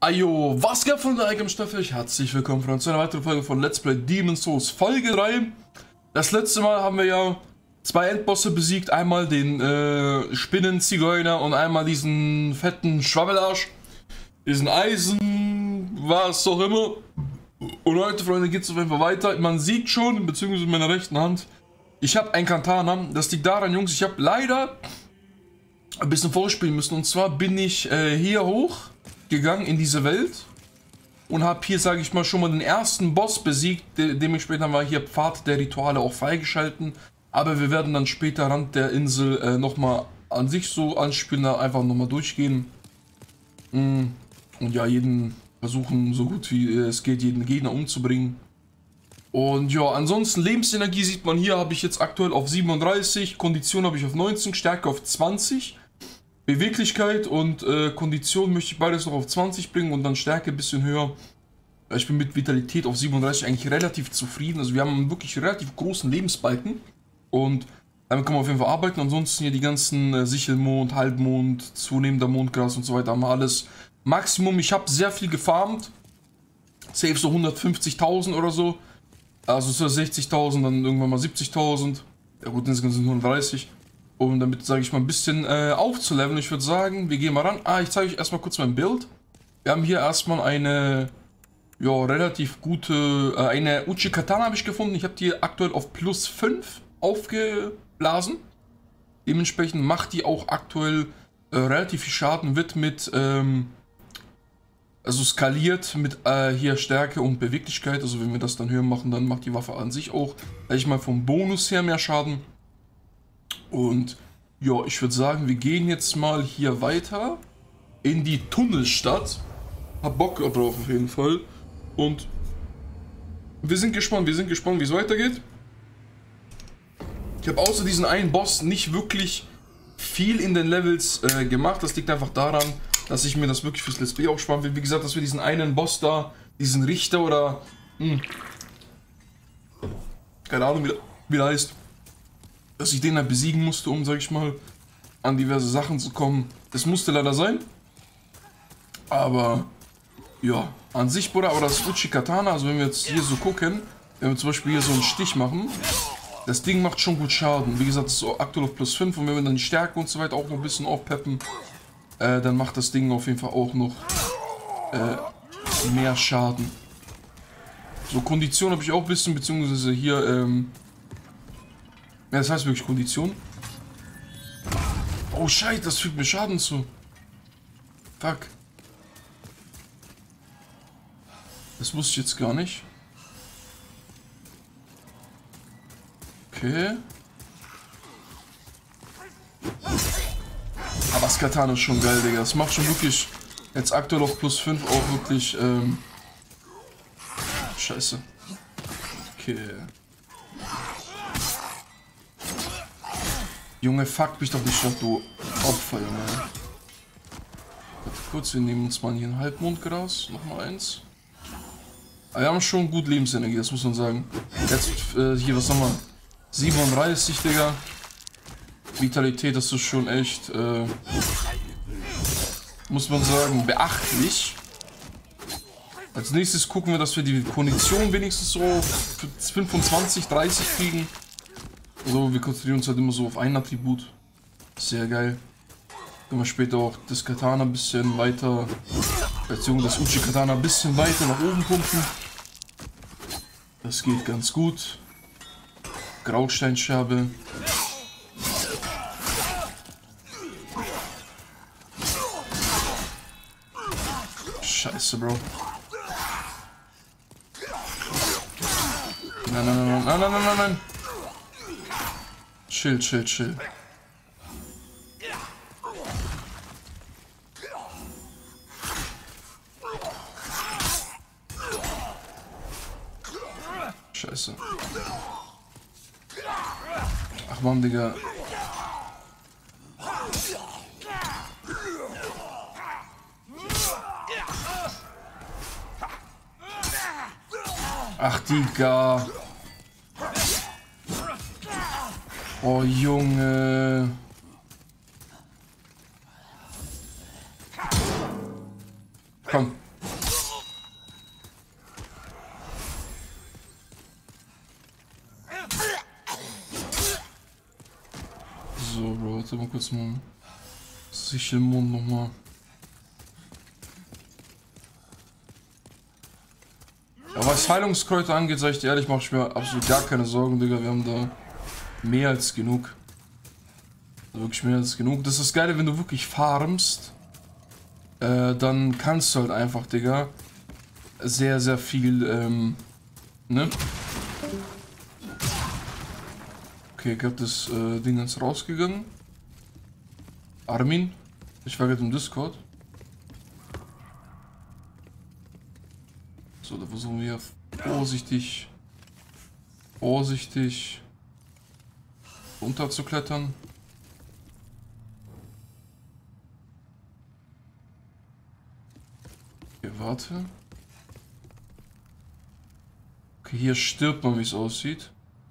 Ajo, was geht von der Ecke am Staffel? Herzlich willkommen zu einer weiteren Folge von Let's Play Demon's Souls Folge 3. Das letzte Mal haben wir ja zwei Endbosse besiegt. Einmal den Spinnenzigeuner und einmal diesen fetten Schwabbelarsch. Diesen Eisen, was auch immer. Und heute, Freunde, geht es auf jeden Fall weiter. Man sieht schon, beziehungsweise in meiner rechten Hand, ich habe ein Katana. Das liegt daran, Jungs, ich habe leider ein bisschen vorspielen müssen. Und zwar bin ich hier hoch gegangen in diese Welt und habe hier, sage ich mal, schon mal den ersten Boss besiegt. Dementsprechend haben wir hier Pfad der Rituale auch freigeschalten. Aber wir werden dann später Rand der Insel nochmal an sich so anspielen, da einfach nochmal durchgehen. Und ja, jeden versuchen, so gut wie es geht, jeden Gegner umzubringen. Und ja, ansonsten Lebensenergie sieht man hier, habe ich jetzt aktuell auf 37, Kondition habe ich auf 19, Stärke auf 20. Beweglichkeit und Kondition möchte ich beides noch auf 20 bringen und dann Stärke ein bisschen höher. Ich bin mit Vitalität auf 37 eigentlich relativ zufrieden. Also wir haben einen wirklich relativ großen Lebensbalken und damit kann man auf jeden Fall arbeiten. Ansonsten hier die ganzen Sichelmond, Halbmond, zunehmender Mondgras und so weiter haben wir alles. Maximum, ich habe sehr viel gefarmt. Safe so 150.000 oder so. Also so 60.000, dann irgendwann mal 70.000. Ja gut, insgesamt sind 130. Um damit, sage ich mal, ein bisschen aufzuleveln. Ich würde sagen, wir gehen mal ran. Ich zeige euch erstmal kurz mein Bild. Wir haben hier erstmal eine, ja, relativ gute, eine Uchi-Katana habe ich gefunden. Ich habe die aktuell auf plus 5 aufgeblasen. Dementsprechend macht die auch aktuell relativ viel Schaden. Wird mit, also skaliert mit hier Stärke und Beweglichkeit. Also wenn wir das dann höher machen, dann macht die Waffe an sich auch, sag ich mal, vom Bonus her mehr Schaden. Und ja, ich würde sagen, wir gehen jetzt mal hier weiter in die Tunnelstadt. Hab Bock drauf auf jeden Fall. Und wir sind gespannt, wie es weitergeht. Ich habe außer diesen einen Boss nicht wirklich viel in den Levels gemacht. Das liegt einfach daran, dass ich mir das wirklich fürs Let's Play auch sparen will. Wie gesagt, dass wir diesen einen Boss da, diesen Richter oder keine Ahnung, wie der heißt, dass ich den halt besiegen musste, um, sag ich mal, an diverse Sachen zu kommen. Das musste leider sein. Aber, ja, an sich, Bruder, aber das Uchi-Katana, also wenn wir jetzt hier so gucken, wenn wir zum Beispiel hier so einen Stich machen, das Ding macht schon gut Schaden. Wie gesagt, das ist aktuell auf plus 5 und wenn wir dann die Stärke und so weiter auch noch ein bisschen aufpeppen, dann macht das Ding auf jeden Fall auch noch mehr Schaden. So, Kondition habe ich auch ein bisschen, beziehungsweise hier, ja, das heißt wirklich Kondition. Oh Scheiße, das fügt mir Schaden zu. Fuck. Das wusste ich jetzt gar nicht. Okay. Aber das Katana ist schon geil, Digga. Das macht schon wirklich jetzt aktuell auf plus 5 auch wirklich, Scheiße. Okay. Junge, fuck mich doch nicht noch, du Opfer, Junge. Warte kurz, wir nehmen uns mal hier ein Halbmondgras. Nochmal eins. Wir haben schon gut Lebensenergie, das muss man sagen. Jetzt, hier, was haben wir? 37, Digga. Vitalität, das ist schon echt, muss man sagen, beachtlich. Als nächstes gucken wir, dass wir die Kondition wenigstens so auf 25, 30 kriegen. Also wir konzentrieren uns halt immer so auf ein Attribut. Sehr geil. Können wir später auch das Katana ein bisschen weiter, beziehungsweise das Uchi-Katana ein bisschen weiter nach oben pumpen. Das geht ganz gut. Grausteinscherbe. Scheiße, Bro. Nein, nein, nein, nein, nein, nein, nein. Chill, chill, chill. Scheiße. Ach Mann, Digga. Ach, Digga. Oh, Junge. Komm, Warte mal kurz mal. Sichelmond nochmal. Ja, was Heilungskräuter angeht, sag ich dir ehrlich, mache ich mir absolut gar keine Sorgen, Digga. Wir haben da mehr als genug. Wirklich mehr als genug. Das ist das Geile, wenn du wirklich farmst, dann kannst du halt einfach, Digga, sehr, sehr viel, ne? Okay, ich hab das Ding ganz rausgegangen. Armin, ich war gerade im Discord. So, da versuchen wir vorsichtig runter zu klettern. Okay, warte. Okay, hier stirbt man, wie es aussieht.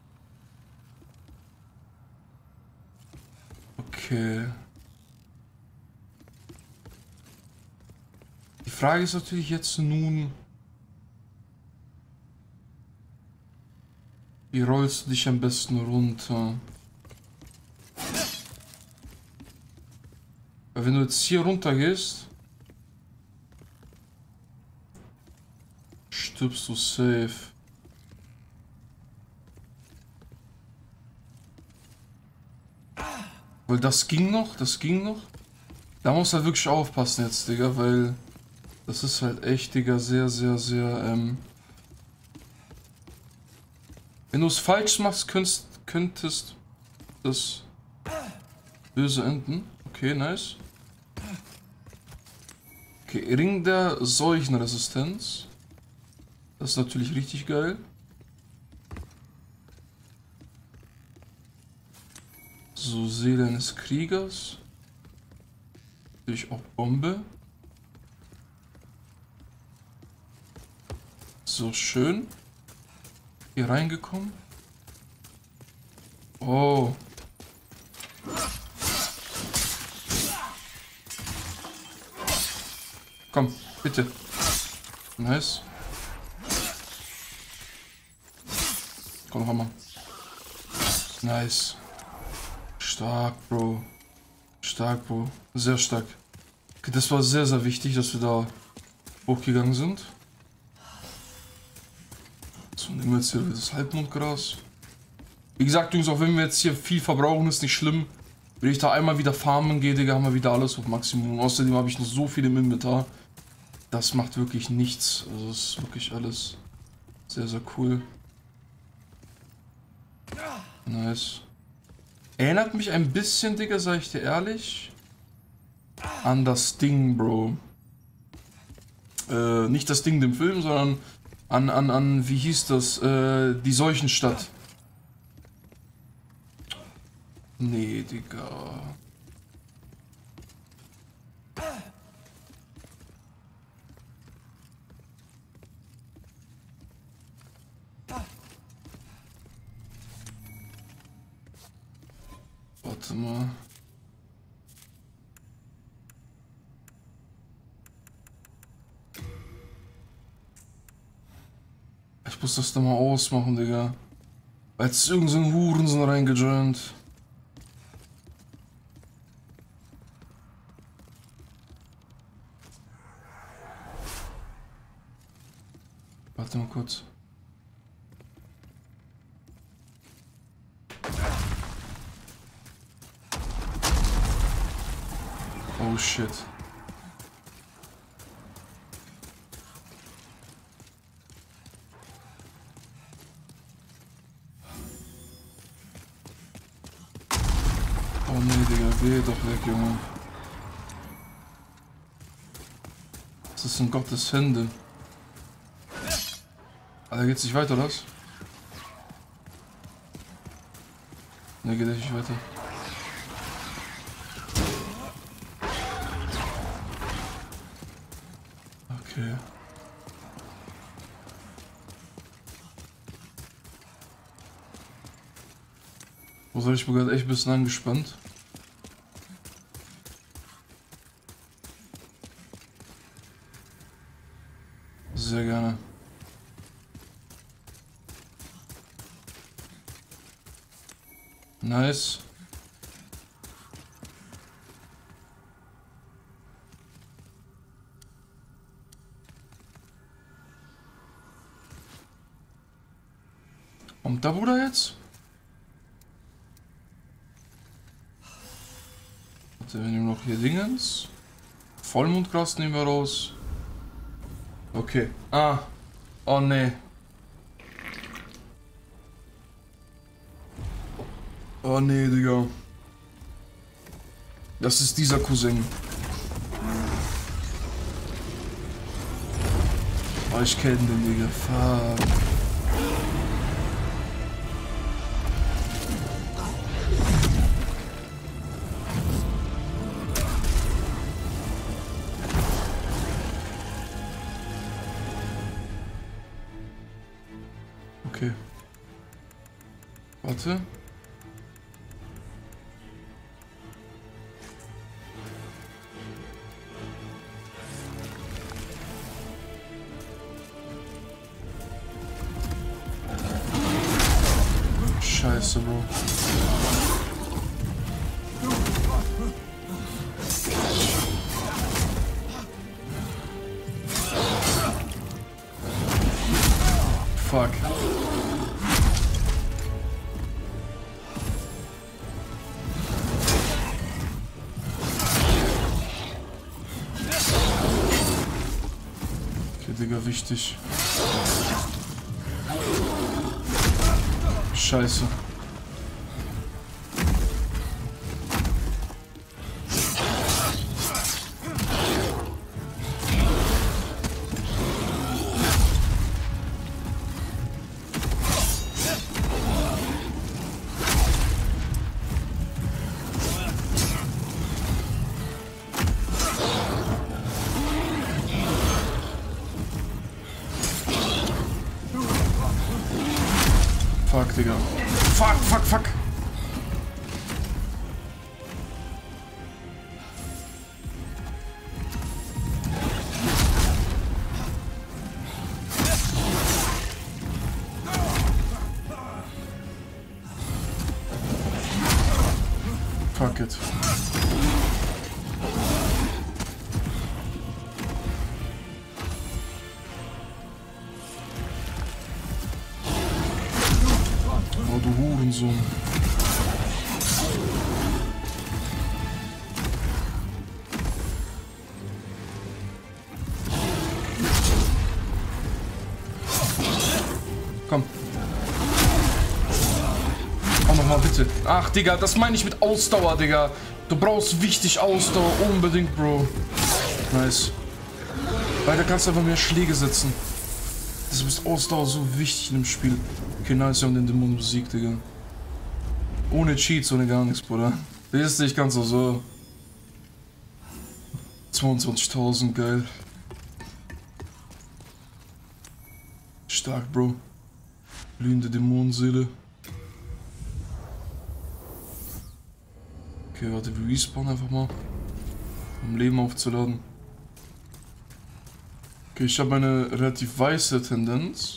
Okay. Die Frage ist natürlich jetzt nun, wie rollst du dich am besten runter? Weil wenn du jetzt hier runter gehst, stirbst du safe. Weil das ging noch. Da musst du halt wirklich aufpassen jetzt, Digga, weil das ist halt echt, Digga, sehr, wenn du es falsch machst, könntest das böse enden. Okay, nice. Okay, Ring der Seuchenresistenz. Das ist natürlich richtig geil. So, Seele eines Kriegers. Natürlich auch Bombe. So, schön. Hier reingekommen. Oh. Komm, bitte. Nice. Komm, noch einmal. Nice. Stark, Bro. Stark, Bro. Sehr stark. Okay, das war sehr, sehr wichtig, dass wir da hochgegangen sind. So, nehmen wir jetzt hier das Halbmondgras. Wie gesagt, Jungs, auch wenn wir jetzt hier viel verbrauchen, ist nicht schlimm. Wenn ich da einmal wieder farmen gehe, Digga, haben wir wieder alles auf Maximum. Außerdem habe ich noch so viel im Inventar. Das macht wirklich nichts. Also, das ist wirklich alles sehr, sehr cool. Nice. Erinnert mich ein bisschen, Digga, sag ich dir ehrlich, an das Ding, Bro. Nicht das Ding dem Film, sondern an wie hieß das? Die Seuchenstadt. Nee, Digga. Warte mal. Ich muss das da mal ausmachen, Digga. Weil jetzt irgend so ein Hurensohn reingejoint. Warte mal kurz. Oh shit. Oh nee, Digga, geh doch weg, Junge. Das ist in Gottes Hände. Alter, geht's nicht weiter, oder was? Ne, geht echt nicht weiter. Okay. Also ich bin gerade echt ein bisschen angespannt. Sehr gerne. Nice. Kommt der Bruder jetzt? Warte, wir nehmen noch hier Dingens. Vollmondgras nehmen wir raus. Okay. Ah. Oh ne. Oh ne, Digga. Das ist dieser Cousin. Oh, ich kenne den, Digga. Fuck. Okay. Warte. Scheiße, Bro. Fuck. Okay, Digga, wichtig. Scheiße. Fuck, Digga. Fuck, fuck, fuck. Fuck it. Oh, du Hurensohn. Komm. Oh, nochmal bitte. Ach, Digga, das meine ich mit Ausdauer, Digga. Du brauchst wichtig Ausdauer. Unbedingt, Bro. Nice. Weil da kannst du einfach mehr Schläge setzen. Das ist Ausdauer so wichtig in dem Spiel. Okay, nice, wir haben den Dämon besiegt, Digga. Ohne Cheats, ohne gar nichts, Bruder. Siehst du, ich kann's auch so. 22.000, geil. Stark, Bro. Blühende Dämonenseele. Okay, warte, wir respawnen einfach mal. Um Leben aufzuladen. Okay, ich habe eine relativ weiße Tendenz.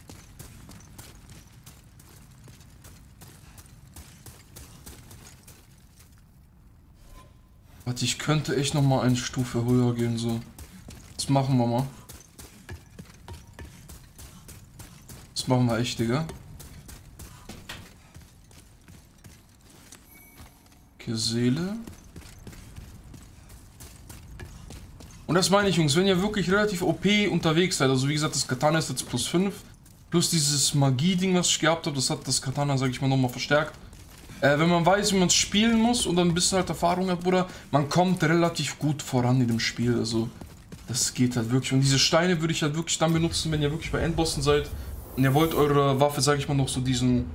Warte, ich könnte echt noch mal eine Stufe höher gehen, so. Das machen wir mal. Das machen wir echt, Digga. Okay, Seele. Und das meine ich, Jungs, wenn ihr wirklich relativ OP unterwegs seid, also wie gesagt, das Katana ist jetzt plus 5, plus dieses Magie-Ding, was ich gehabt habe, das hat das Katana, sag ich mal, nochmal verstärkt. Wenn man weiß, wie man es spielen muss und dann ein bisschen halt Erfahrung hat, Bruder, man kommt relativ gut voran in dem Spiel, also das geht halt wirklich. Und diese Steine würde ich halt wirklich dann benutzen, wenn ihr wirklich bei Endbossen seid und ihr wollt eure Waffe, sag ich mal, noch so diesen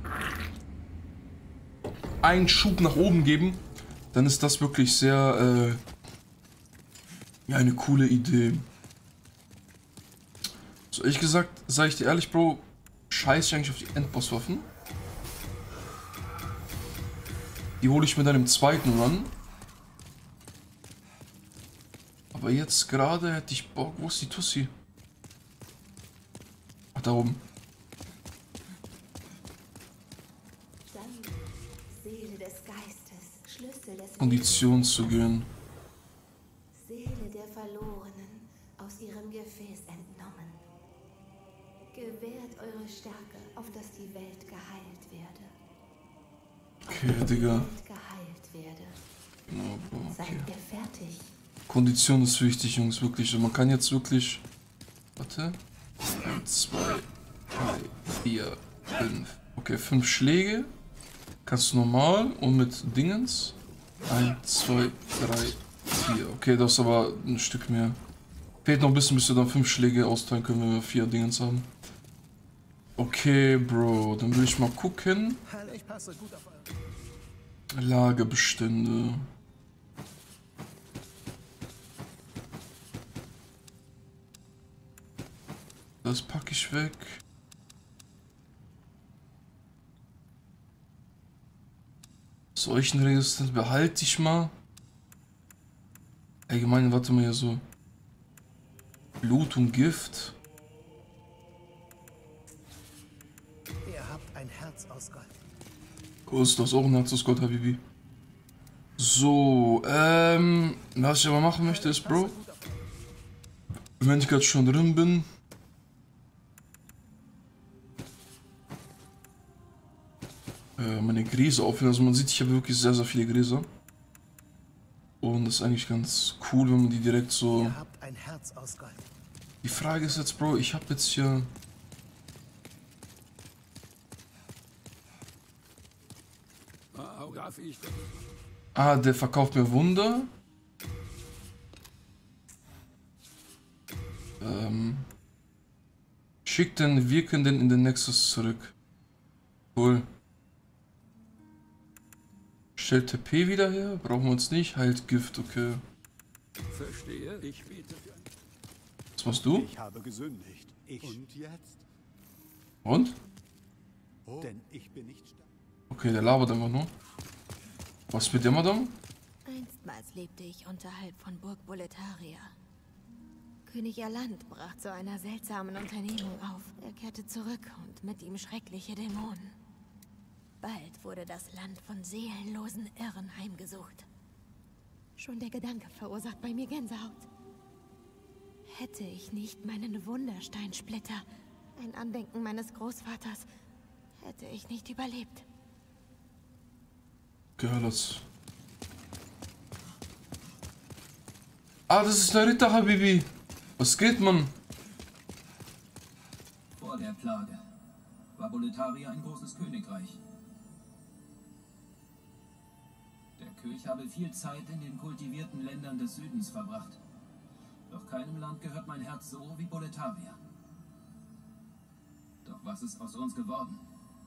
einen Schub nach oben geben, dann ist das wirklich sehr, ja, eine coole Idee. So, ehrlich gesagt, sage ich dir ehrlich, Bro, scheiß ich eigentlich auf die Endbosswaffen. Die hole ich mir dann im zweiten Run. Aber jetzt gerade hätte ich Bock. Wo ist die Tussi? Ach, da oben. Seele des Geistes, Schlüssel des Kondition zu gehen. Seele der Verlorenen, aus ihrem Gefäß entnommen. Gewährt eure Stärke, auf dass die Welt geheilt werde. Okay, Digga. Geheilt werde. Genau, Bro, okay. Seid ihr fertig? Kondition ist wichtig, Jungs, wirklich. Und man kann jetzt wirklich... Warte. 1, 2, 3, 4, 5. Okay, 5 Schläge. Kannst du normal und mit Dingens. 1, 2, 3, 4. Okay, das ist aber ein Stück mehr. Fehlt noch ein bisschen, bis wir dann 5 Schläge austeilen können, wenn wir 4 Dingens haben. Okay, Bro, dann will ich mal gucken. Lagerbestände. Das packe ich weg. Seuchenresistent behalte ich mal. Allgemein, warte mal hier so. Blut und Gift. Ihr habt ein Herz aus Gold. Oh, ist das auch ein Herz aus Gold, Habibi? So, was ich aber machen möchte ist, Bro, wenn ich gerade schon drin bin, meine Gräser aufhören. Also man sieht, ich habe wirklich sehr, sehr viele Gräser. Und das ist eigentlich ganz cool, wenn man die direkt so... Ihr habt ein Herz aus Gold. Die Frage ist jetzt, Bro, ich habe jetzt hier... Ah, der verkauft mir Wunder. Schickt den Wirkenden in den Nexus zurück. Cool. Stellt TP wieder her. Brauchen wir uns nicht. Heilt Gift, okay. Verstehe, ich bete für ein... Was machst du? Ich habe gesündigt. Und jetzt? Und? Denn ich bin nicht stark. Okay, der labert einfach nur. Was mit der Madame? Einstmals lebte ich unterhalb von Burg Boletaria. König Erland brach zu einer seltsamen Unternehmung auf. Er kehrte zurück und mit ihm schreckliche Dämonen. Bald wurde das Land von seelenlosen Irren heimgesucht. Schon der Gedanke verursacht bei mir Gänsehaut. Hätte ich nicht meinen Wundersteinsplitter, ein Andenken meines Großvaters, hätte ich nicht überlebt. Okay, alles. Ah, das ist der Ritter, Habibi. Was geht, Mann? Vor der Plage war Boletaria ein großes Königreich. Der König habe viel Zeit in den kultivierten Ländern des Südens verbracht. Doch keinem Land gehört mein Herz so wie Boletaria. Doch was ist aus uns geworden?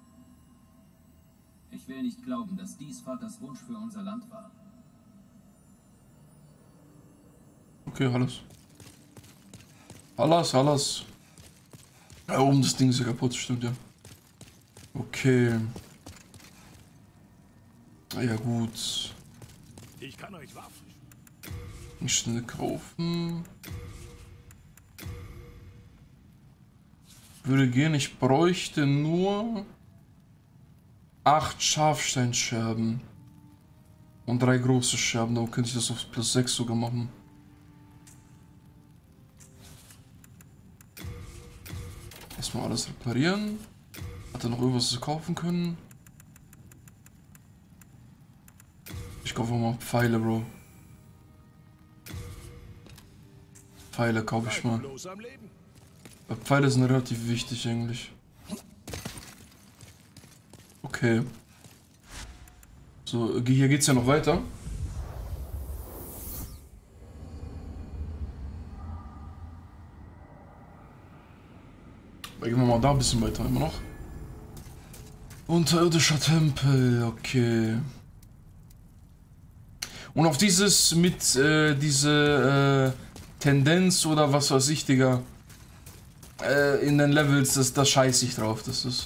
Ich will nicht glauben, dass dies Vaters Wunsch für unser Land war. Okay, alles. Alles. Ja, oben das Ding ist ja kaputt, stimmt ja. Okay. Ja gut. Ich kann euch Waffen. Nicht schnell kaufen. Würde gehen, ich bräuchte nur 8 Scharfsteinscherben. Und 3 große Scherben, dann könnte ich das auf plus 6 sogar machen. Erstmal alles reparieren. Hat er noch irgendwas zu kaufen können? Ich kaufe mal Pfeile, Bro. Pfeile kaufe ich mal. Weil Pfeile sind relativ wichtig eigentlich. Okay. So, hier geht's ja noch weiter. Gehen wir mal da ein bisschen weiter immer noch. Unterirdischer Tempel, okay. Und auf dieses mit diese Tendenz oder was weiß ich, Digga, in den Levels, das scheiße ich drauf. Das ist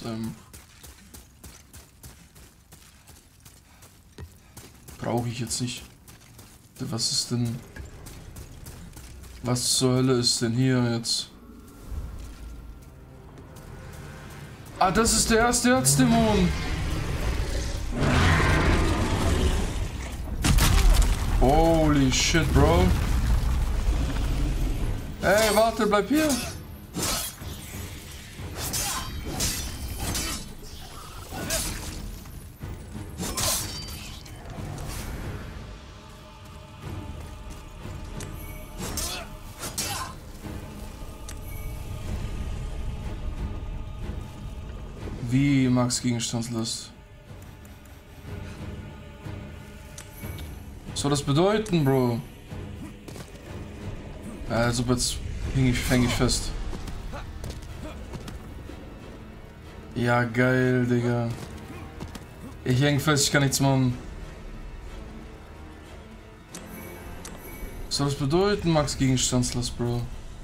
brauche ich jetzt nicht. Was ist denn? Was zur Hölle ist denn hier jetzt? Ah, das ist der erste Erzdämon. Holy shit, Bro. Ey, warte, bleib hier. Wie Max Gegenstandslast? Was soll das bedeuten, Bro? Also jetzt fäng ich fest. Ja, geil, Digga. Ich häng fest, ich kann nichts machen. Was soll das bedeuten, Max Gegenstandslast, Bro?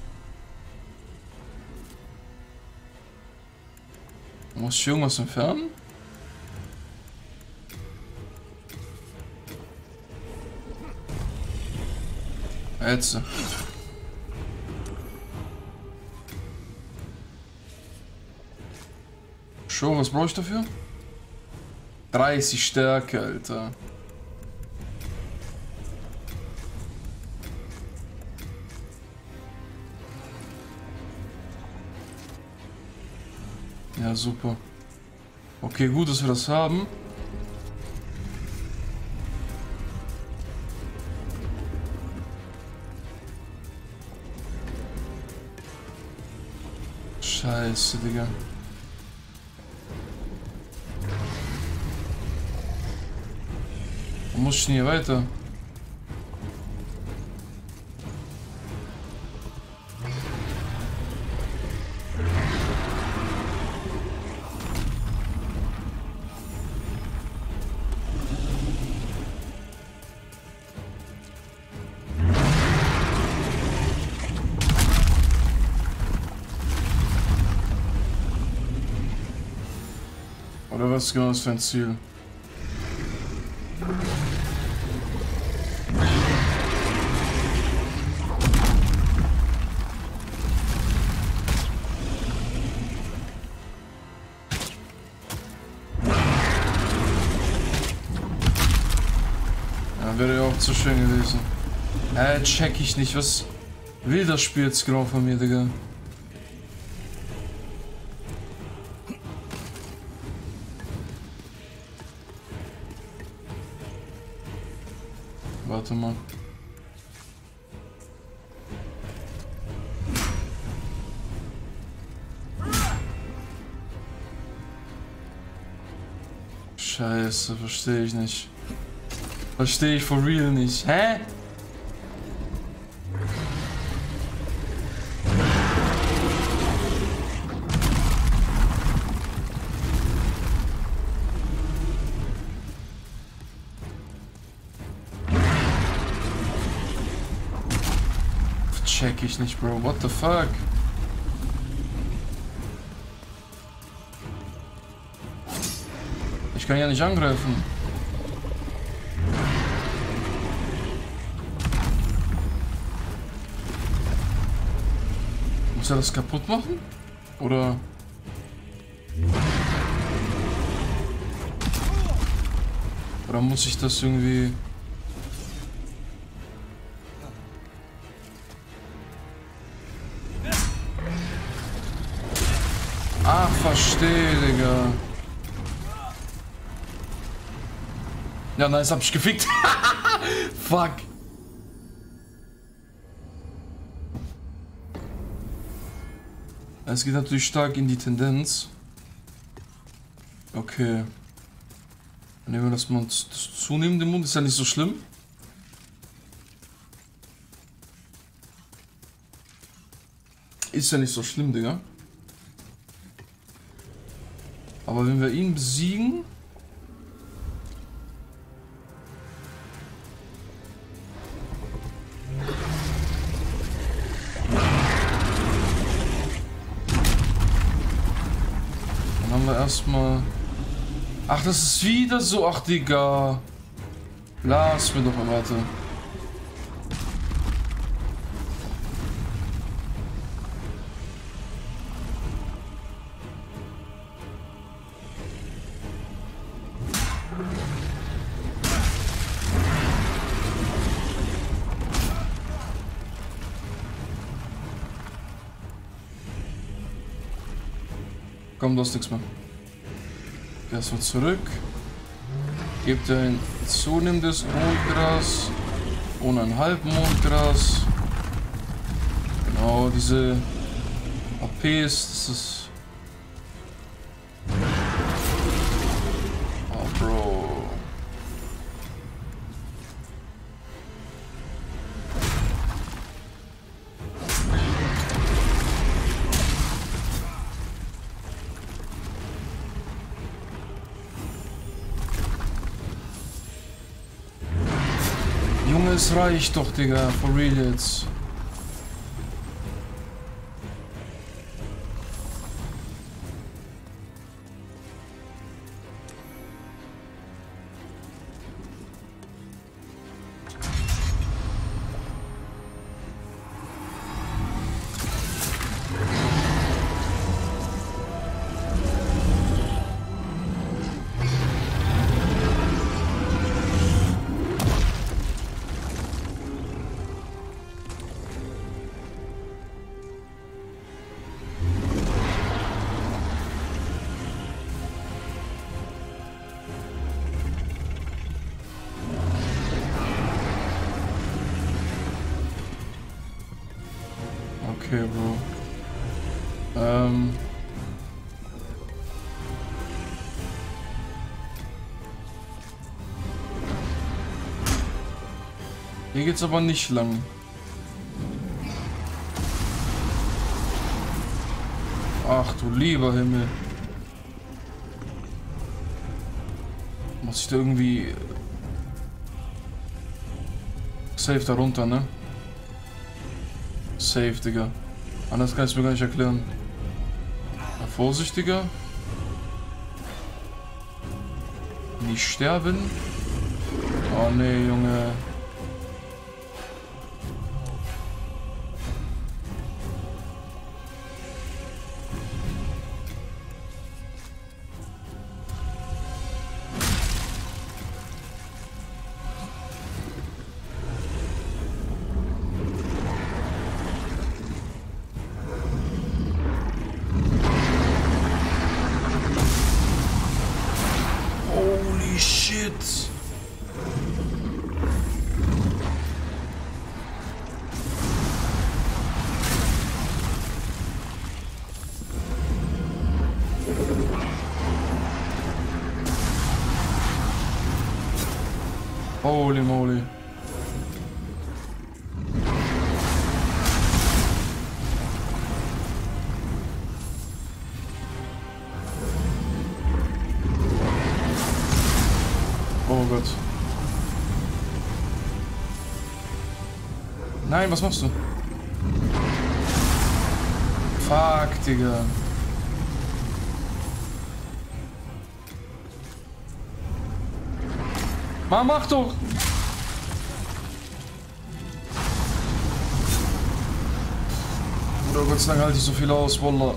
Muss ich irgendwas entfernen? Jetzt. Schon, was brauche ich dafür? 30 Stärke, Alter. Ja, super. Okay, gut, dass wir das haben. Scheiße, Digga. Wo muss ich denn hier weiter? Oder was genau ist für ein Ziel? Ja, wäre ja auch zu schön gewesen. Check ich nicht. Was will das Spiel jetzt genau von mir, Digga? Warte mal. Scheiße, verstehe ich nicht. Verstehe ich for real nicht. Hä? Check ich nicht, Bro. What the fuck? Ich kann ja nicht angreifen. Muss er das kaputt machen? Oder? Oder muss ich das irgendwie... Ach, verstehe, Digga. Ja, nice, hab ich gefickt. Fuck. Es geht natürlich stark in die Tendenz. Okay. Dann nehmen wir das mal das zunehmende Mund. Ist ja nicht so schlimm. Ist ja nicht so schlimm, Digga. Aber wenn wir ihn besiegen... Dann haben wir erstmal... Ach, das ist wieder so... Ach, Digga. Lass mir doch mal, warte. Komm, du hast nichts mehr. Erstmal zurück. Gebt ein zunehmendes Mondgras ohne ein Halbmondgras. Genau, diese APs, das ist... Junge, es reicht doch, Digga. For real jetzt. Okay, Bro. Hier geht's aber nicht lang. Ach du lieber Himmel. Muss ich da irgendwie safe da runter, ne? Safe, Digga. Anders kann ich es mir gar nicht erklären. Na, vorsichtiger. Nicht sterben. Oh ne, Junge. Holy shit. Holy moly. Oh Gott. Nein, was machst du? Fuck, Digga. Mann, mach doch! Oder Gott sei Dank halte ich so viel aus, Wallah.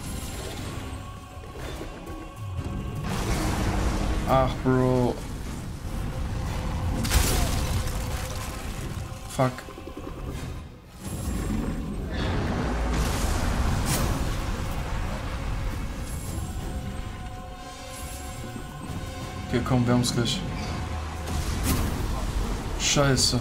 Ach, Bro. Fuck. Okay, komm, wir haben's gleich. Scheiße.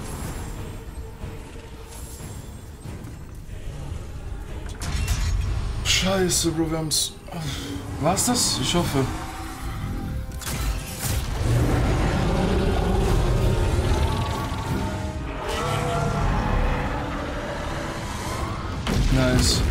Scheiße, Bro, wir haben's. War's das? Ich hoffe. Nice.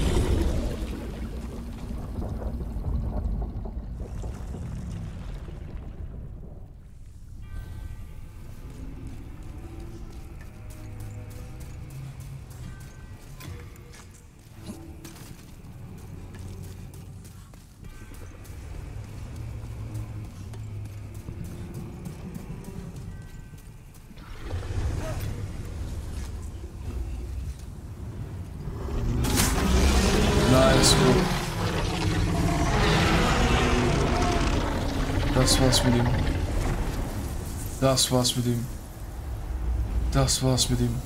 Nice, Bro. Das war's mit ihm. Das war's mit ihm. Das war's mit ihm.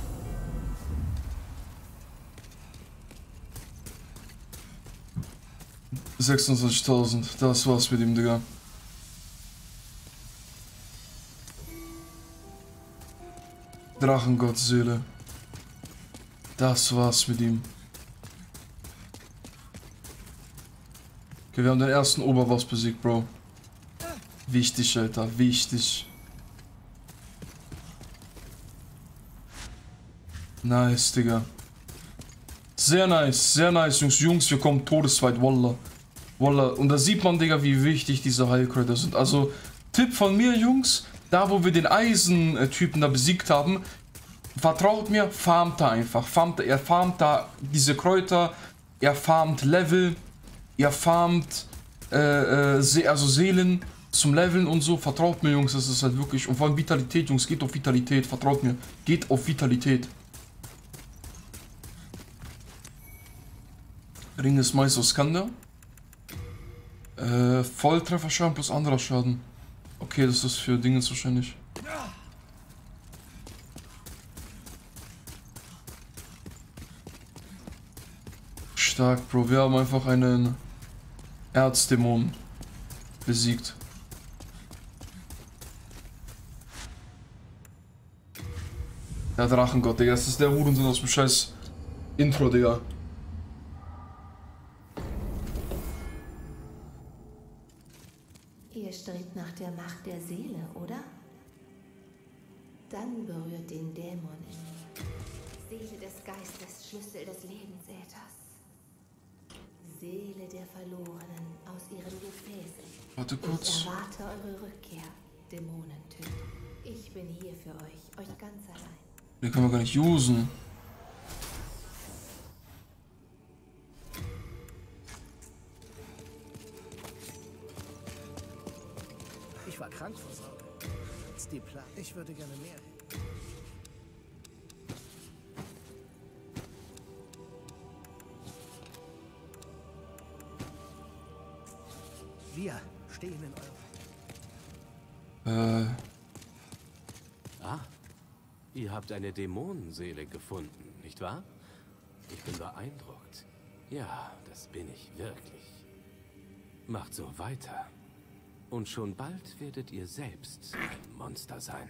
$26.000. Das war's mit ihm, Digga. Drachengott-Seele. Das war's mit ihm. Okay, wir haben den ersten Oberboss besiegt, Bro. Wichtig, Alter. Wichtig. Nice, Digga. Sehr nice, Jungs. Jungs, wir kommen todesweit, Wallah. Wallah. Und da sieht man, Digga, wie wichtig diese Heilkräuter sind. Also, Tipp von mir, Jungs. da wo wir den Eisentypen da besiegt haben, vertraut mir, farmt er einfach. Er farmt da diese Kräuter, er farmt Level, er farmt also Seelen zum Leveln und so. Vertraut mir, Jungs, das ist halt wirklich. Und vor allem Vitalität, Jungs, geht auf Vitalität, vertraut mir. Geht auf Vitalität. Ring des Meisters Skander. Volltrefferschaden plus anderer Schaden. Okay, das ist für Dinge wahrscheinlich. Stark, Bro. Wir haben einfach einen Erzdämon besiegt. Der Drachengott, Digga. Das ist der Hurensohn aus dem scheiß Intro, Digga. Ihr strebt nach der Macht der Seele, oder? Dann berührt den Dämon in Seele des Geistes, Schlüssel des Lebensäthers. Seele der Verlorenen aus ihren Gefäßen. Warte kurz. Ich erwarte eure Rückkehr, Dämonentyp. Ich bin hier für euch ganz allein. Den können wir gar nicht usen. Ich war krank vor Sorge. Ich würde gerne mehr. Wir stehen in eurem... Ah, ihr habt eine Dämonenseele gefunden, nicht wahr? Ich bin beeindruckt. Ja, das bin ich wirklich. Macht so weiter. Und schon bald werdet ihr selbst ein Monster sein.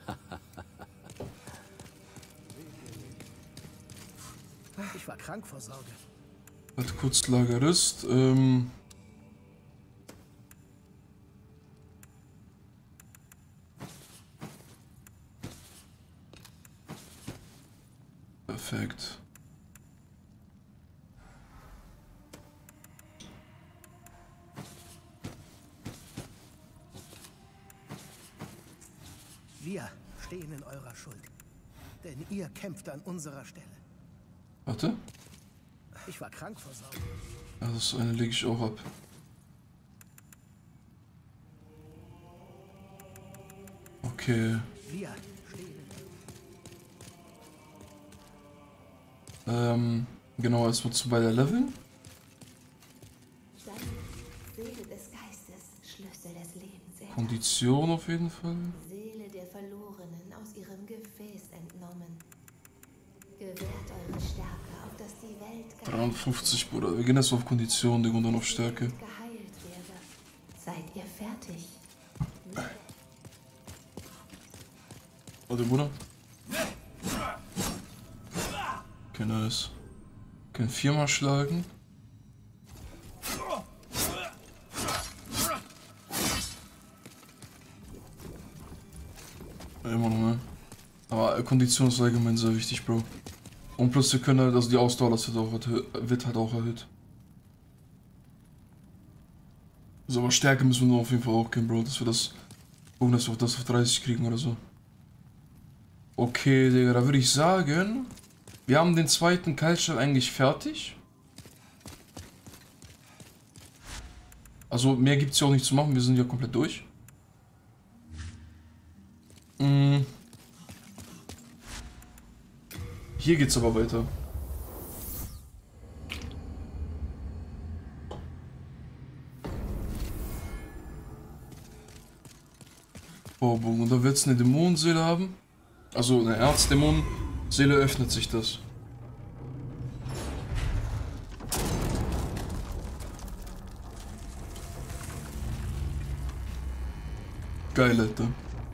Ich war krank vor Sorge. Warte kurz, Lagerist. Perfekt. Wir stehen in eurer Schuld. Denn ihr kämpft an unserer Stelle. Warte. Ich war krank vor Sorge. Ja, das eine lege ich auch ab. Okay. Wir stehen Genau, es wird zu bei der Leveln. Dann Seele des Geistes, Schlüssel des Lebensäthers. Kondition auf jeden Fall. Seele der Verlorenen aus ihrem Gefäß entnommen. Gewährt eure Stärke, auf dass die Welt 53, Bruder. Wir gehen erst auf Kondition, Digga, und dann auf Stärke. geheilt werde. Seid ihr fertig? Warte, Bruder. Okay, nice. Können viermal schlagen. Ja, immer noch, ne? Aber Kondition ist allgemein sehr wichtig, Bro. Und plus wir können halt, also die Ausdauer, das wird halt auch erhöht. So, aber Stärke müssen wir auf jeden Fall auch gehen, Bro. Dass wir das gucken, dass wir das auf 30 kriegen oder so. Okay, Digga, da würde ich sagen, wir haben den zweiten Keilstein eigentlich fertig. Also mehr gibt es ja auch nicht zu machen, wir sind ja komplett durch. Hier geht's aber weiter. Vorbogen. Und da wird es eine Dämonenseele haben. Also eine Erzdämonenseele, öffnet sich das. Geil, Alter.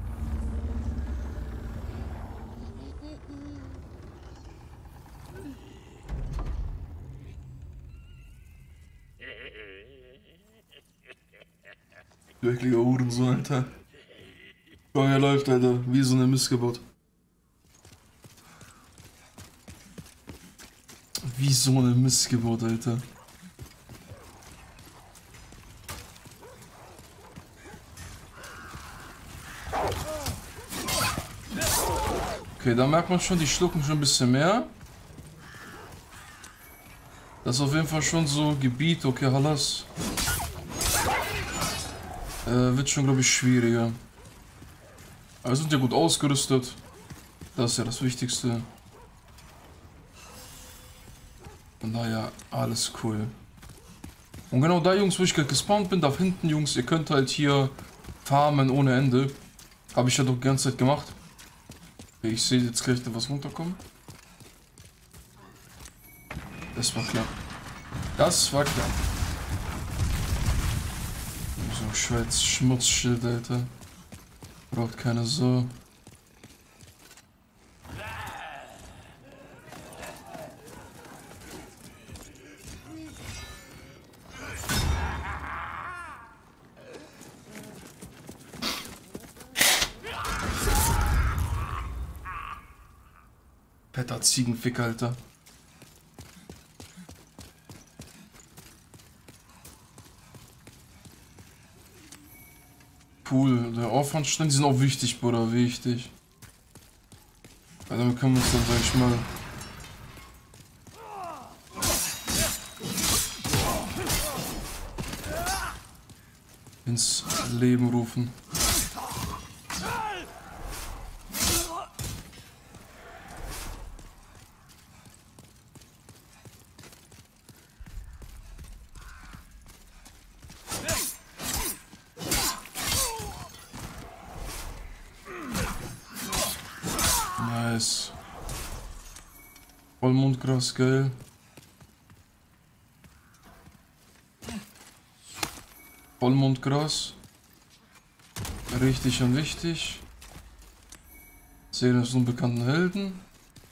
Wirklicher Hurensohn, Alter. Feuer läuft, Alter. Wie so eine Missgeburt. Wie so eine Missgeburt, Alter. Okay, da merkt man schon, die schlucken schon ein bisschen mehr. Das ist auf jeden Fall schon so Gebiet. Okay, Hallas. Wird schon, glaube ich, schwieriger. Aber wir sind ja gut ausgerüstet. Das ist ja das Wichtigste. Von daher alles cool. Und genau da, Jungs, wo ich gerade gespawnt bin, da hinten, Jungs, ihr könnt halt hier farmen ohne Ende. Habe ich ja doch die ganze Zeit gemacht. Okay, ich sehe jetzt gleich da was runterkommen. Das war klar. Das war klar. So ein Schweiz Schmutzschild, Alter. Braucht keine so. Fetter Ziegenfick, Alter. Cool, der Aufwandstand, die sind auch wichtig, Bruder, wichtig. Ja, damit können wir uns dann, sag ich mal, ins Leben rufen. Nice. Vollmondgras, geil. Vollmondgras. Richtig und wichtig. Sehen des unbekannten Helden.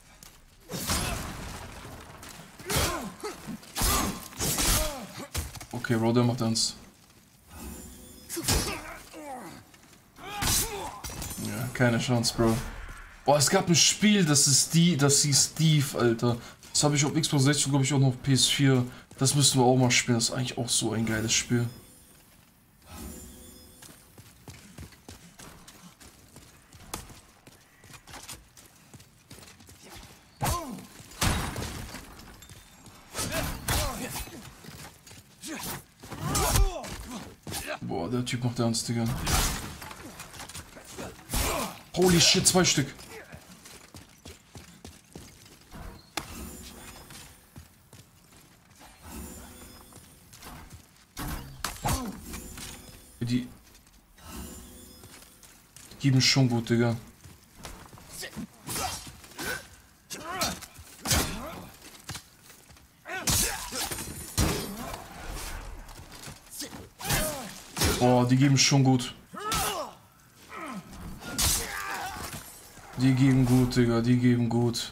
Okay, Bro, der macht ernst. Ja, keine Chance, Bro. Boah, es gab ein Spiel, das ist das hieß Steve, Alter. Das habe ich auf Xbox 60, glaube ich, auch noch auf PS4. Das müssten wir auch mal spielen. Das ist eigentlich auch so ein geiles Spiel. Boah, der Typ macht ernst, Digga. Holy shit, 2 Stück. Die geben schon gut, Digga. Boah, die geben schon gut. Die geben gut, Digga, die geben gut.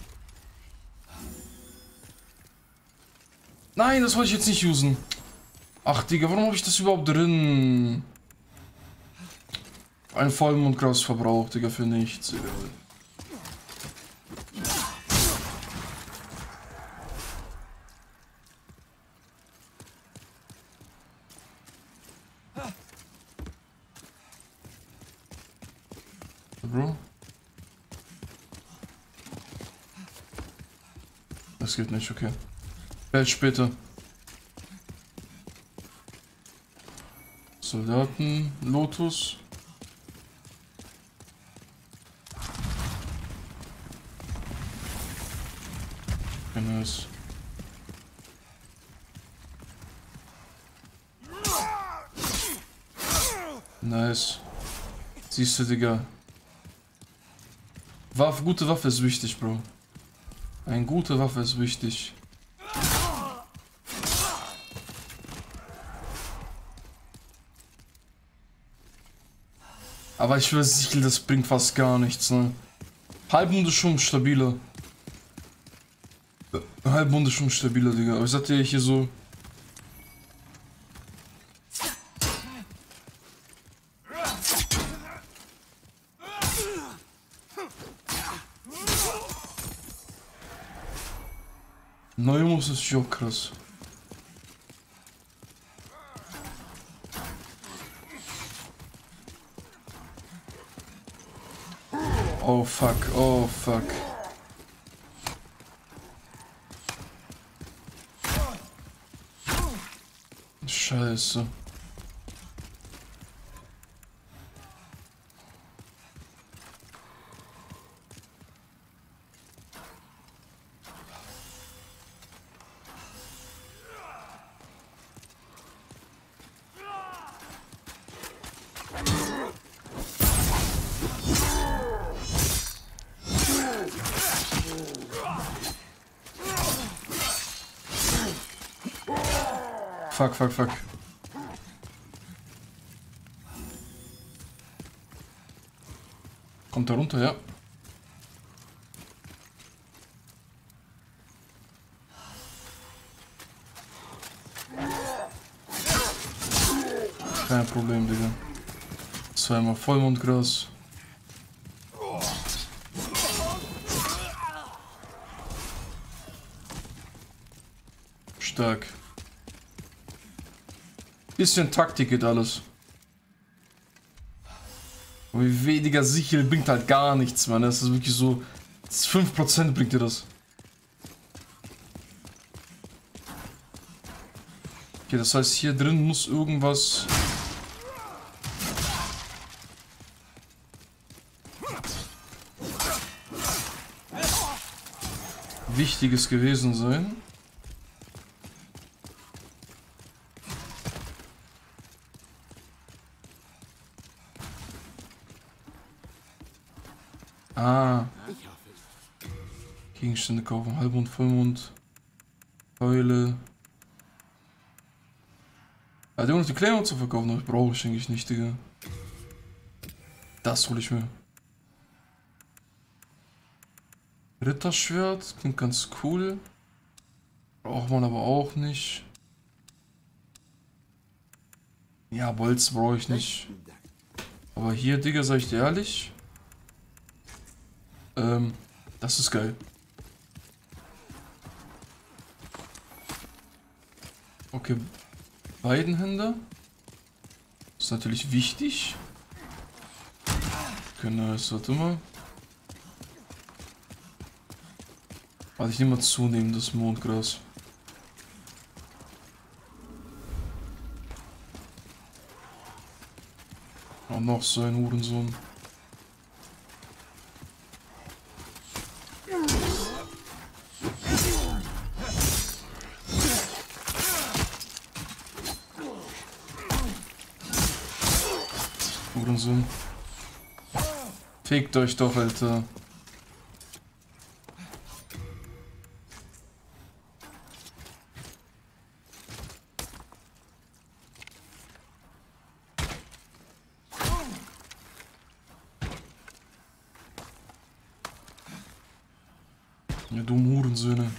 Nein, das wollte ich jetzt nicht usen. Ach, Digga, warum habe ich das überhaupt drin? Ein Vollmondgras verbraucht, Digga, für nichts, Digga. Bro? Das geht nicht, okay. Welt später. Soldaten, Lotus. Nice. Nice. Siehst du, Digga. Gute Waffe ist wichtig, Bro. Eine gute Waffe ist wichtig. Aber ich will sicher, das bringt fast gar nichts, ne? Halbmond ist schon stabiler. Halbmond ist schon stabiler, Digga. Aber ich sag dir hier so. Neumus ist schon krass. Oh fuck, oh fuck. Scheiße. Fuck, fuck, fuck. Kommt da runter, ja. Kein Problem, Digga. Zweimal Vollmondgras. Stark. Bisschen Taktik geht alles. Aber weniger Sichel bringt halt gar nichts, Mann. Das ist wirklich so. 5% bringt dir das. Okay, das heißt, hier drin muss irgendwas. Wichtiges gewesen sein. Ah. Gegenstände kaufen, Halbmond, Vollmond, Keule. Ah, die haben noch die Klärung zu verkaufen, aber brauche ich eigentlich nicht, Digga. Das hole ich mir. Ritterschwert, klingt ganz cool. Braucht man aber auch nicht. Ja, Bolz brauche ich nicht. Aber hier, Digga, sag ich dir ehrlich. Das ist geil. Okay, Weidenhänder. Das ist natürlich wichtig. Genau, jetzt warte mal. Warte, ich nehme mal zunehmendes Mondgras. Oh, noch so ein Hurensohn. Hurensohn. Fickt euch doch, Alter. Ihr dummen Hurensöhne.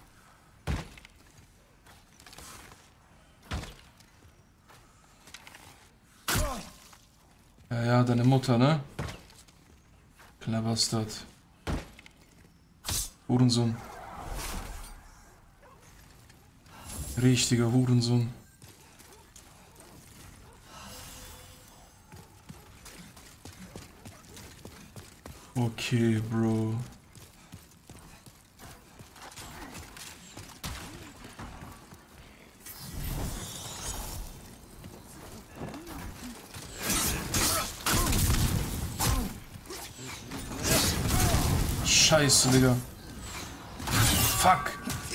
Ja, ja, deine Mutter, ne? Kleiner Bastard. Hurensohn. Richtiger Hurensohn. Okay, Bro. Scheiße, Digga. Fuck.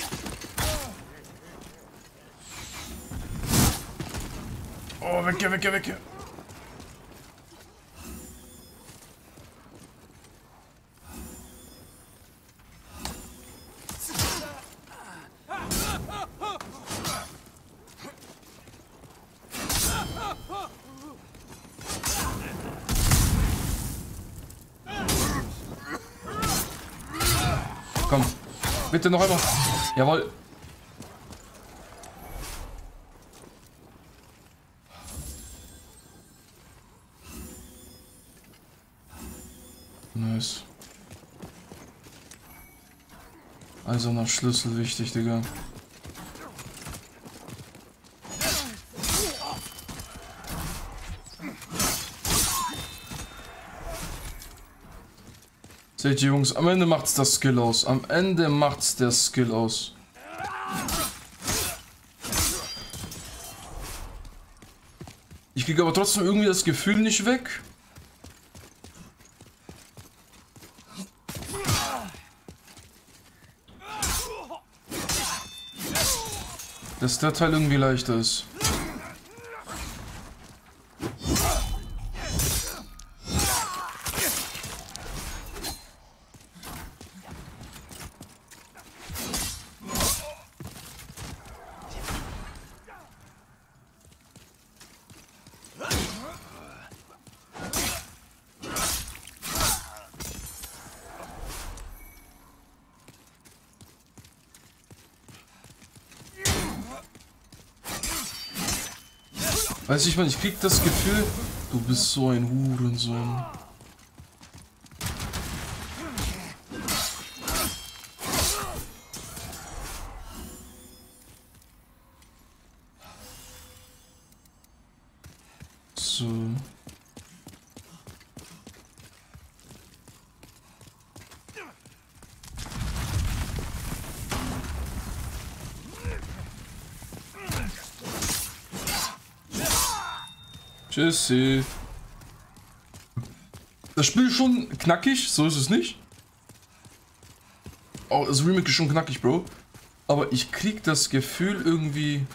Oh, weg hier, weg hier, weg hier. Komm, bitte noch einmal. Jawohl. Nice. Also noch Schlüssel wichtig, Digga. Seht ihr, Jungs, am Ende macht's das Skill aus. Am Ende macht's der Skill aus. Ich kriege aber trotzdem irgendwie das Gefühl nicht weg. Dass der Teil irgendwie leichter ist. Weiß ich, ich krieg das Gefühl, du bist so ein Hurensohn. So. Tschüssi. Das Spiel ist schon knackig, so ist es nicht. Oh, das Remake ist schon knackig, Bro. Aber ich krieg das Gefühl irgendwie...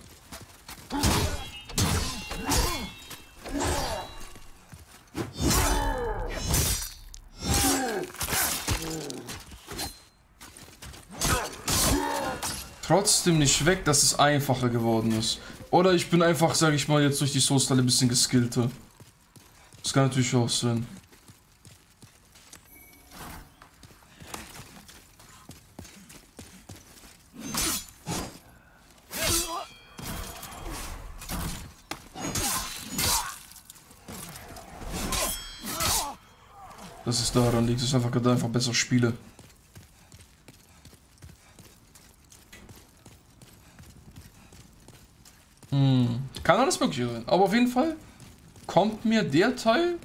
trotzdem nicht weg, dass es einfacher geworden ist. Oder ich bin einfach, sage ich mal, jetzt durch die Source-Teile ein bisschen geskillter. Das kann natürlich auch sein. Dass es daran liegt, dass ich einfach besser spiele. Kann alles mögliche sein. Aber auf jeden Fall kommt mir der Teil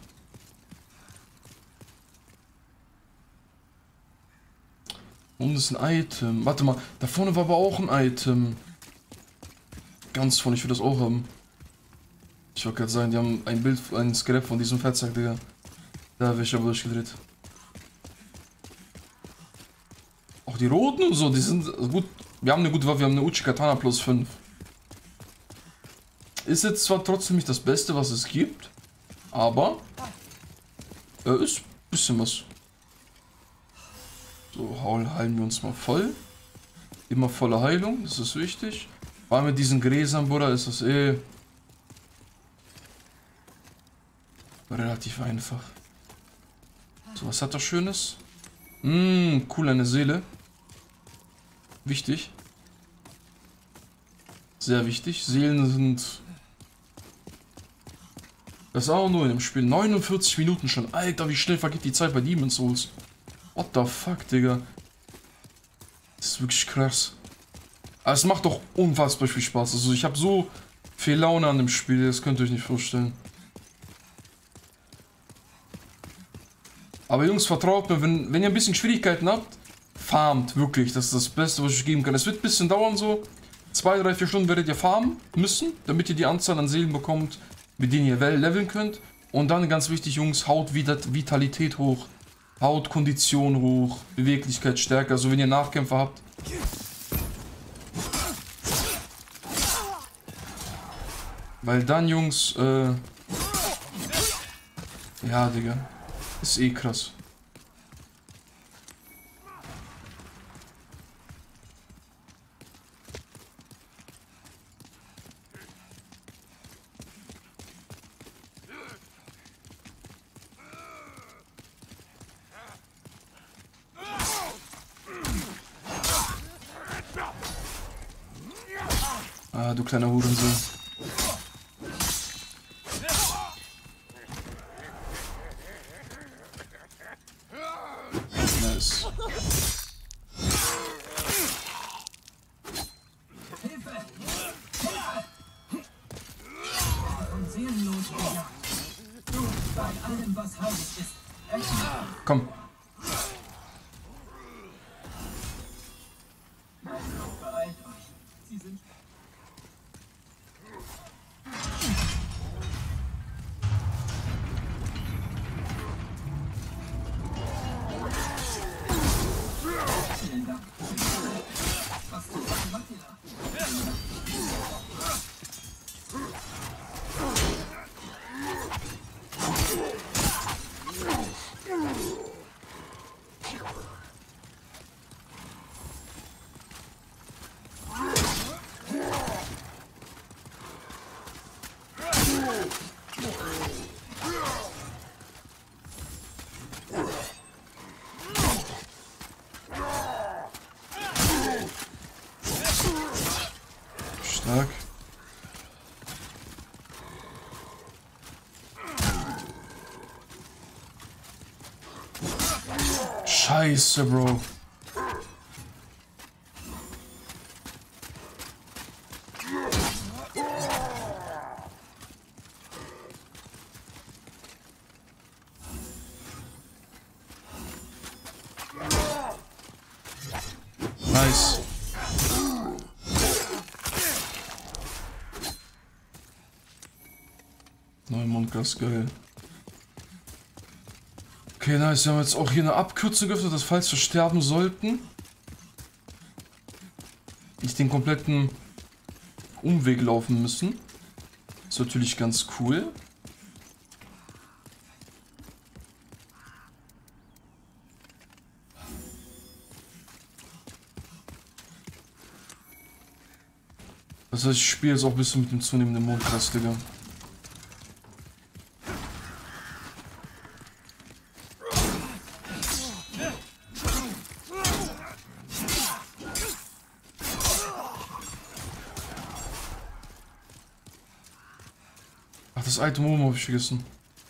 und das ist ein Item. Warte mal, da vorne war aber auch ein Item. Ganz vorne, ich will das auch haben. Ich wollte gerade sagen, die haben ein Bild, ein Skelett von diesem Fettsack, Digga. Da wäre ich aber durchgedreht. Auch die roten und so, die sind gut. Wir haben eine gute Waffe, wir haben eine Uchi Katana plus 5. Ist jetzt zwar trotzdem nicht das Beste, was es gibt, aber ist ein bisschen was. So, heilen wir uns mal voll. Immer volle Heilung, das ist wichtig. Weil mit diesen Gräsern, Bruder, ist das relativ einfach. So, was hat das Schönes? Cool, eine Seele. Wichtig. Sehr wichtig. Seelen sind... Das ist auch nur in dem Spiel. 49 Minuten schon. Alter, wie schnell vergeht die Zeit bei Demon's Souls. What the fuck, Digga. Das ist wirklich krass. Aber es macht doch unfassbar viel Spaß. Also ich habe so viel Laune an dem Spiel, das könnt ihr euch nicht vorstellen. Aber Jungs, vertraut mir, wenn ihr ein bisschen Schwierigkeiten habt, farmt wirklich. Das ist das Beste, was ich euch geben kann. Es wird ein bisschen dauern so. 2, 3, 4 Stunden werdet ihr farmen müssen, damit ihr die Anzahl an Seelen bekommt, mit denen ihr leveln könnt. Und dann ganz wichtig, Jungs, haut Vitalität hoch. Haut Kondition hoch. Beweglichkeit stärker. Also wenn ihr Nachkämpfer habt. Weil dann, Jungs, ja, Digga. Ist eh krass. Ah, du kleiner Hurensohn. Nice. Komm. Stark. Scheiße, Bro. Nice. Neumondgas, geil. Okay, nice. Wir haben jetzt auch hier eine Abkürzung geöffnet, dass falls wir sterben sollten, nicht den kompletten Umweg laufen müssen. Ist natürlich ganz cool. Das heißt, ich spiele jetzt auch ein bisschen mit dem zunehmenden Mondgras, Digga. Ach, das Item oben habe ich vergessen.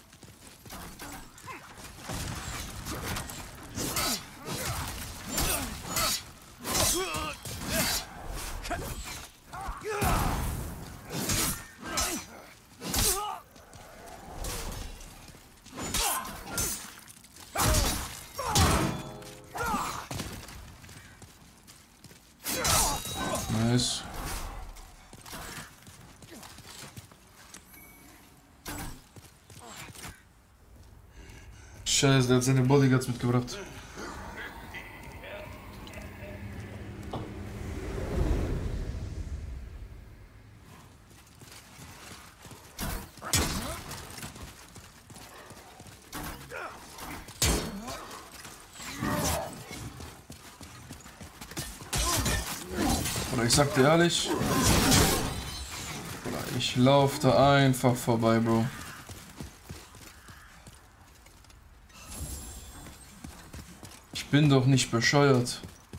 Nice. Scheiße, der hat seine Bodyguards mitgebracht. Oder ich sag dir ehrlich, ich laufe da einfach vorbei, Bro. Ich bin doch nicht bescheuert.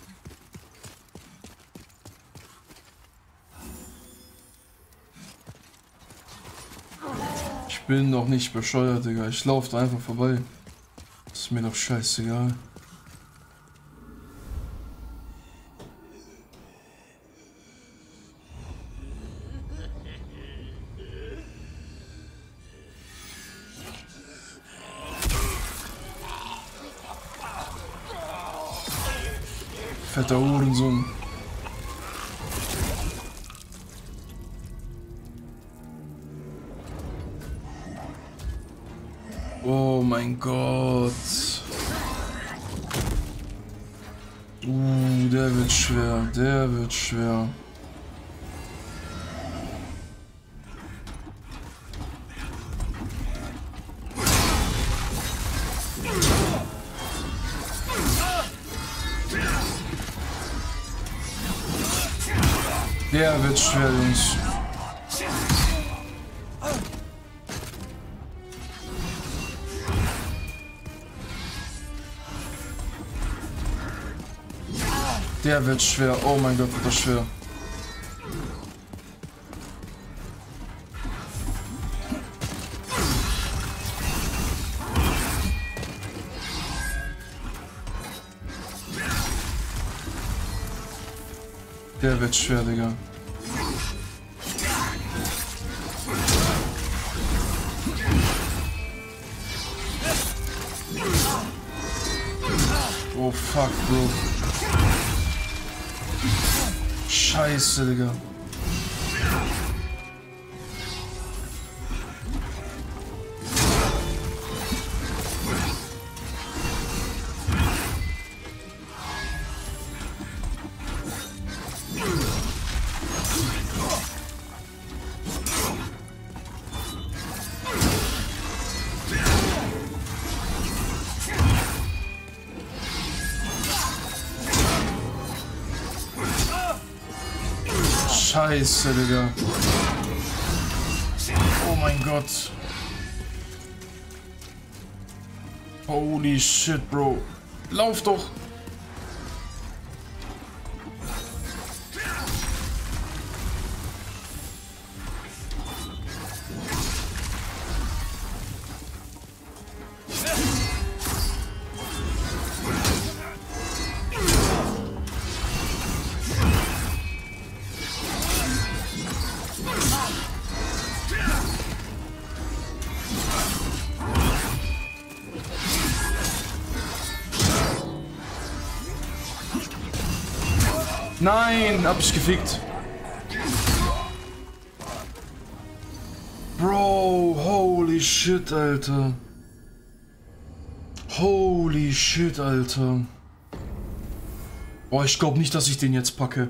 Ich bin doch nicht bescheuert, Digga. Ich laufe da einfach vorbei. Ist mir doch scheißegal. Fetter Hurensohn. Oh mein Gott. Der wird schwer. Der wird schwer. Der wird schwer, Jungs. Der wird schwer. Oh mein Gott, wird das schwer. Der wird schwer, Digga. Oh fuck, Bro. Scheiße, Digga. Scheiße, Digga. Oh mein Gott. Holy shit, Bro. Lauf doch. Nein, hab ich gefickt. Bro, holy shit, Alter. Holy shit, Alter. Oh, ich glaube nicht, dass ich den jetzt packe.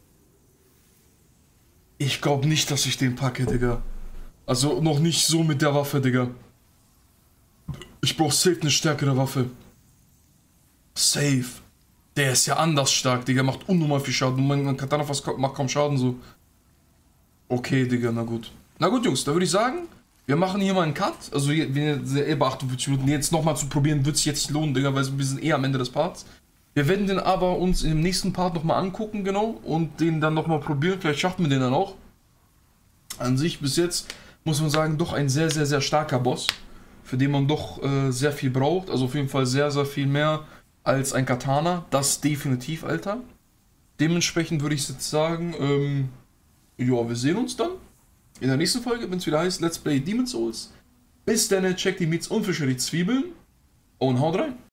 Ich glaube nicht, dass ich den packe, Digga. Also noch nicht so mit der Waffe, Digga. Ich brauche safe eine stärkere Waffe. Safe. Der ist ja anders stark, Digga. Macht unnormal viel Schaden. Mein Katana macht kaum Schaden, so. Okay, Digga, na gut. Na gut, Jungs, da würde ich sagen, wir machen hier mal einen Cut. Also, wenn ihr bei 48 Minuten jetzt nochmal zu probieren, wird sich jetzt nicht lohnen, Digga, weil wir sind eh am Ende des Parts. Wir werden den aber uns im nächsten Part nochmal angucken, genau, und den dann nochmal probieren. Vielleicht schaffen wir den dann auch. An sich bis jetzt, muss man sagen, doch ein sehr, sehr, sehr starker Boss, für den man doch sehr viel braucht. Also auf jeden Fall sehr, sehr viel mehr als ein Katana. Das definitiv, Alter. Dementsprechend würde ich jetzt sagen, ja, wir sehen uns dann in der nächsten Folge, wenn es wieder heißt Let's Play Demon's Souls. Bis dann, checkt die Meats und Fische die Zwiebeln und haut rein.